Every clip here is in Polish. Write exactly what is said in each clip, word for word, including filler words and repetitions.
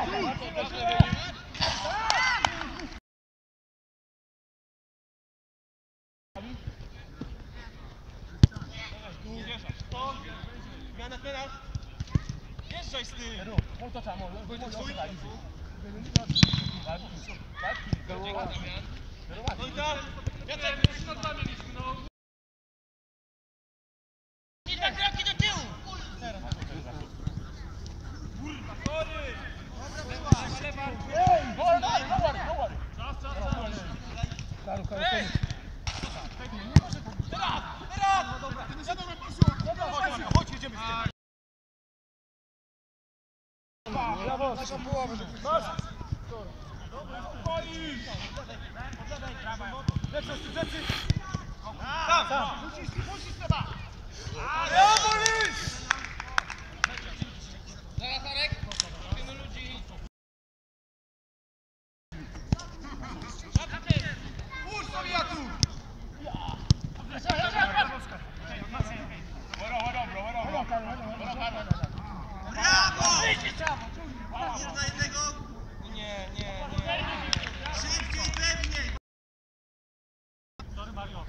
Zmiana teraz. Jeżdżaj z tym. I tak kroki do tyłu. Chodź, jedziemy z tym. Brawo, taką połowę, żeby masz. Lecą, rzeczy. Sam, sam. Musisz, musisz chyba. Brawo, Lis! Zaraz, Arek. Robimy ludzi. Puść sobie ja tu! Brawo! Jedna jednego! Nie, nie, nie. Szybciej, pewniej! Sorry, Mario.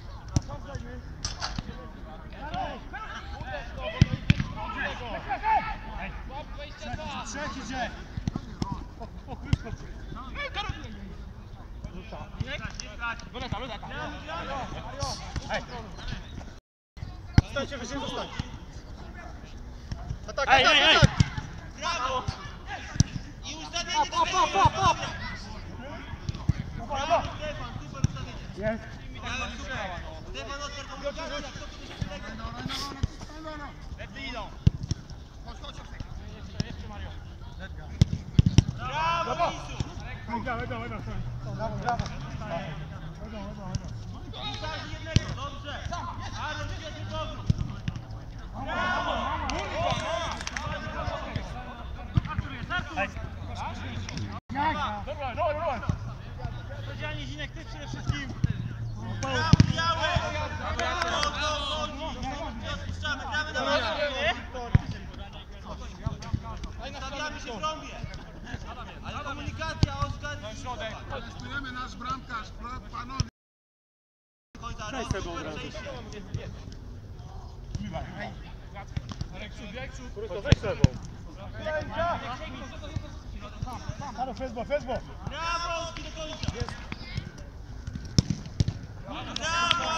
Trzech idzie! Zostańcie, wyżej, zostań! Atak, atak, atak! Brawo! I ustawienie do tego! Pop, pop, pop! Brawo! Jest! Stefan, odpier tą blokację, jak to kiedyś się tego! Lepiej idą! Chodź, chodź! Jeszcze Mario! Brawo, Lisu! Brawo, brawo, brawo! Brawo! Dobrze! Ale świetny powrót! Brawo! Dobra, dobra, dobra! Specjalnie Zinek, ty przede wszystkim! Brawo, białe! Nie odpuszczamy, gramy na walkę! Stawiamy się w trąbie! Ale komunikacja, Oskar! Na środek! Testujemy nasz bramkarz, panowie! Daj sobie od razu. Weź sebą. Halo, Fezbo, Fezbo. Brawo, Oski do końca. Brawo!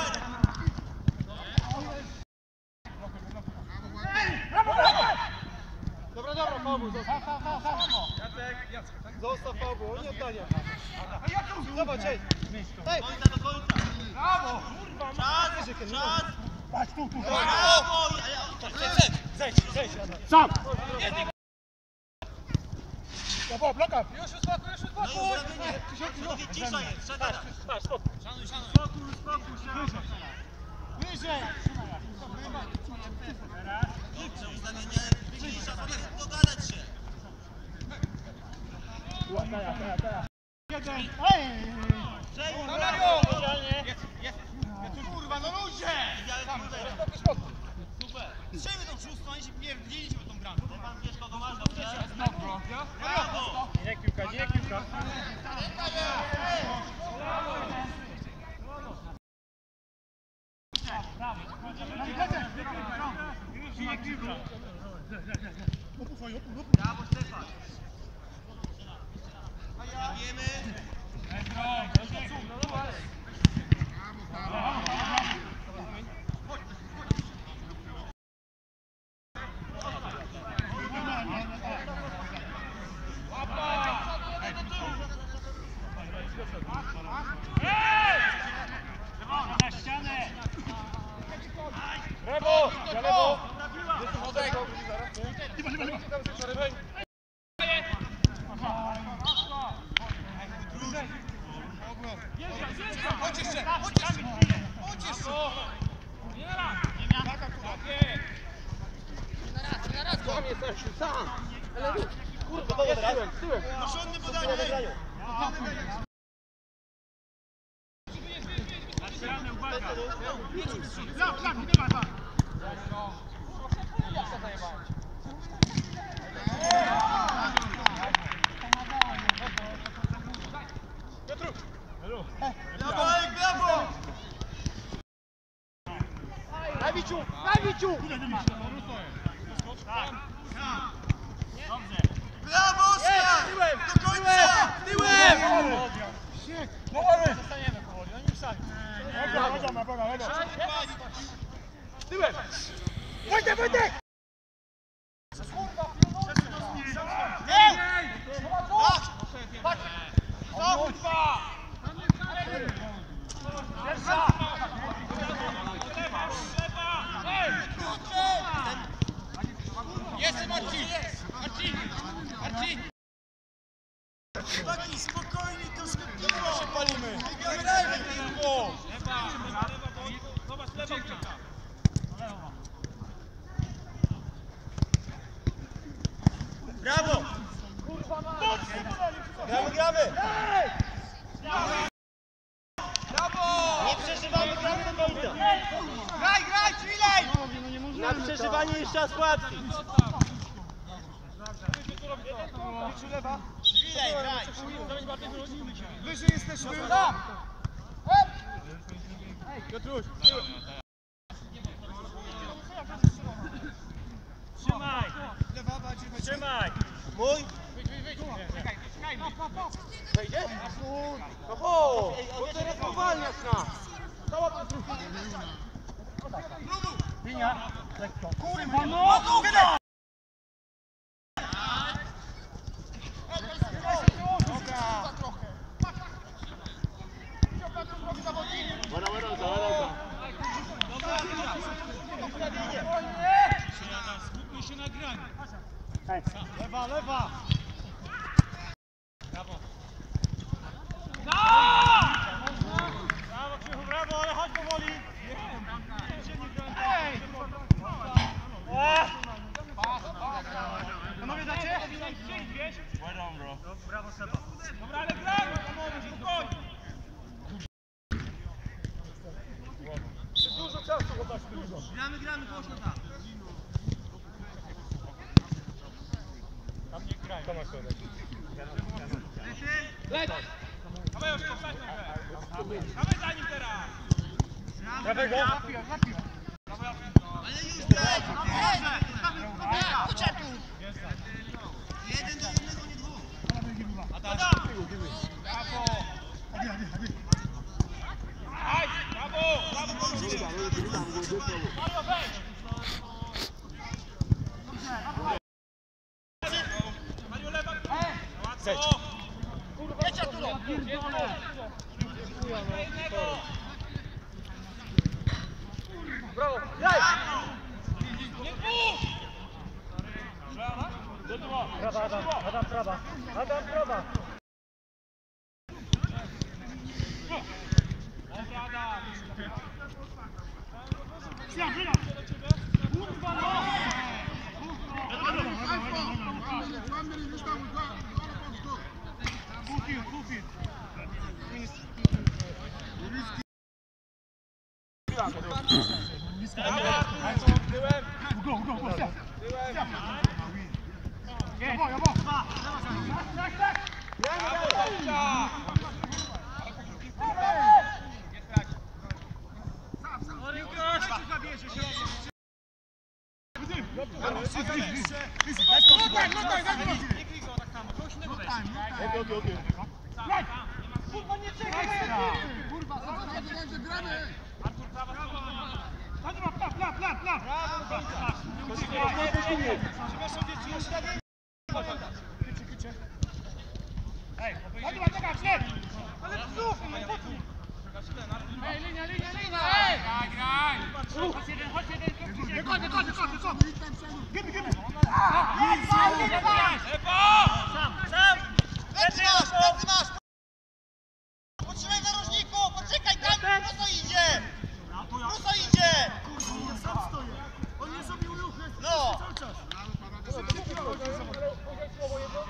Dobra, dobra, Paweł, zostaw. Jacek, Jacek. Zostaw, Paweł, on nie oddania. Zobacz, ej. Ej. Do końca, do końca. Brawo! Czas, czas. Patrz, tu, tu. Brawo! Zejdź, zejdź. Sam! Brawo, bloka. Już uspokój, już uspokój. No ustawienie. Cisza jest, szatana. Patrz, spokój. Szanuj, szanuj. Spokój, spokój się. Wyżej. Dobrze, ustawienie. Cisza, dogadać się. Teraz, teraz, teraz. Ej! No Mario! Jest, jest! Kurwa, no ludzie! Spokój, spokój! Super! Strzelmy tą szóstą, oni się pierdziliśmy tą bramkę. Pan wiesz kogo masz, dobrze? Brawo! Nie piłka, nie piłka! Brawo, Stefan! Wiemy! Na ścianę! Lewo! Na lewo! Chodź jeszcze! Chodź jeszcze! Chodź jeszcze! Nie na raz! Nie na raz, nie na raz! Sam jesteś, sam! Ale kurwa, jest tyłem, tyłem! Noszony podanie! Na ścianę, uwaga! Lap, lap, nie ma, lap! Tyłem! Wojtek, Wojtek! Jest Marcin! Marcin! Marcin! Taki spokojnie, troszkę piwo się palimy. Biegamy dalej, piwo. Zobacz, lewa ucieka. Brawo! Gramy, gramy! Brawo! Nie przeżywamy, gramy do końca. Graj, graj, chwilej! Na przeżywanie jeszcze raz łatwiej. Chwilej, graj! Wyżej jesteśmy! Piotruś! Trzymaj! Lewa, bardziej, bardziej. Trzymaj! Mój? Wejdzie? No ho! Bo teraz powalniasz nas! Linia! Lekko. Kurwa, no! Wydaj! Skupmy się na graniu. Lewa, lewa! Brawo! Brawo, Krzychu, brawo, ale chodź powoli! Ej! Panowie dacie? Brawo, Seba. Dobra, ale gramy, panowie, spokojnie! Dużo czasu, chłopaki, dużo. Gramy, gramy, głośno tam. Tam nie graj. To na środek. Leć! Dawaj już, powstać na grę. Dawaj za nim teraz! Prawego? Ale już graj! Chodź tu! Jeden do jednego, nie dwóch. Adam! Brawo! Aj! Brawo! Brawo, Borusie! Mario, wejdź! Mario, lewa! Łatwo! Jedź, Arturo! Brawo! Graj! Nie dwóch! Prawa, Adam, Adam, prawa. Adam, prawa. Dobra, Adam! Tyłem! Go, go, go, siad! Tyłem! Jabo, jabo! Tak, tak! Brawo, Bobcia! Kurwa, nie czekaj! Kurwa, Gramy! Artur, prawa strona! plap, plap, plap, plap! Ej, Adra, czekaj, śled! Ale znów! Ej, linia, linia, linia! Ej! Graj, graj! Chodź jeden, chodź jeden! Nie kładź, kładź, kładź, kładź! Giby, giby! Lewo! Sam, sam! Plecy masz, plecy masz! Potrzymaj narożniku! Poczekaj, tam! Prosto idzie! Prosto idzie! Kurwa, ja sam stoję! On nie zrobił ruchu! No! Cały czas!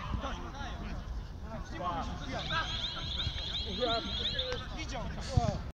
Widział!